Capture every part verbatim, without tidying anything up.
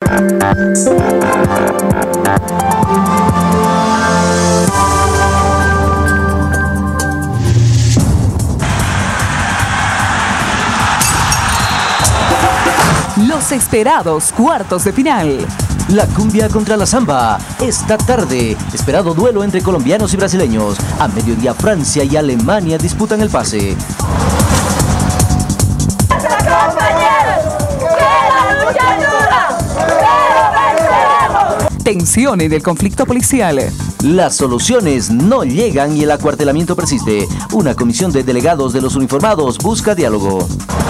Los esperados cuartos de final. La cumbia contra la samba. Esta tarde, esperado duelo entre colombianos y brasileños. A mediodía, Francia y Alemania disputan el pase. Tensión en el conflicto policial. Las soluciones no llegan y el acuartelamiento persiste. Una comisión de delegados de los uniformados busca diálogo.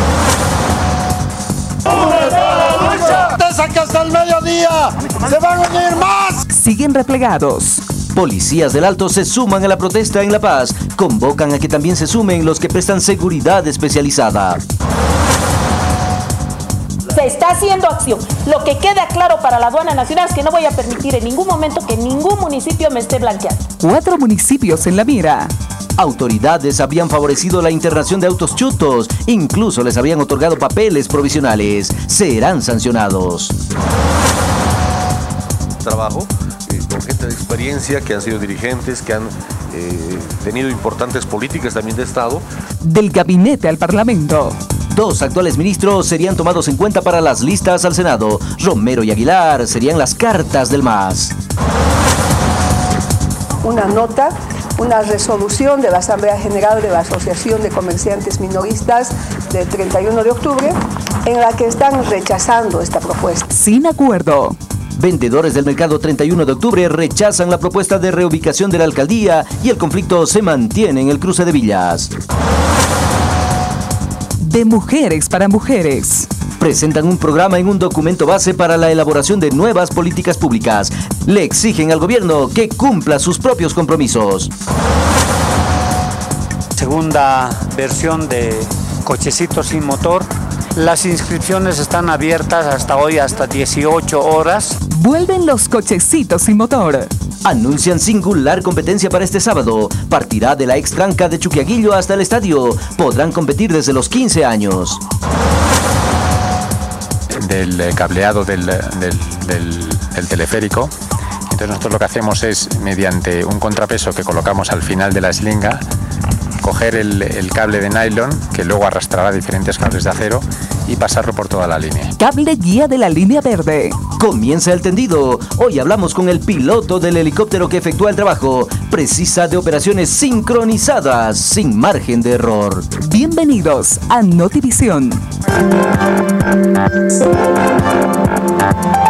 ¡Que hasta el mediodía se van a unir más! Siguen replegados. Policías del Alto se suman a la protesta en La Paz. Convocan a que también se sumen los que prestan seguridad especializada. Se está haciendo acción. Lo que queda claro para la aduana nacional es que no voy a permitir en ningún momento que ningún municipio me esté blanqueando. Cuatro municipios en la mira. Autoridades habían favorecido la internación de autos chutos, incluso les habían otorgado papeles provisionales. Serán sancionados. Trabajo eh, con gente de experiencia que han sido dirigentes, que han eh, tenido importantes políticas también de Estado. Del gabinete al Parlamento. Dos actuales ministros serían tomados en cuenta para las listas al Senado. Romero y Aguilar serían las cartas del M A S. Una nota, una resolución de la Asamblea General de la Asociación de Comerciantes Minoristas del treinta y uno de octubre, en la que están rechazando esta propuesta. Sin acuerdo. Vendedores del mercado treinta y uno de octubre rechazan la propuesta de reubicación de la alcaldía y el conflicto se mantiene en el cruce de villas. De mujeres para mujeres. Presentan un programa en un documento base para la elaboración de nuevas políticas públicas. Le exigen al gobierno que cumpla sus propios compromisos. Segunda versión de Cochecitos sin Motor. Las inscripciones están abiertas hasta hoy, hasta dieciocho horas. Vuelven los Cochecitos sin Motor. Anuncian singular competencia para este sábado. Partirá de la ex tranca de Chuquiaguillo hasta el estadio. Podrán competir desde los quince años. Del cableado del, del, del, del teleférico. Entonces nosotros lo que hacemos es, mediante un contrapeso que colocamos al final de la eslinga, coger el, el cable de nylon, que luego arrastrará diferentes cables de acero, y pasarlo por toda la línea. Cable guía de la línea verde. Comienza el tendido. Hoy hablamos con el piloto del helicóptero que efectúa el trabajo. Precisa de operaciones sincronizadas, sin margen de error. Bienvenidos a Notivisión.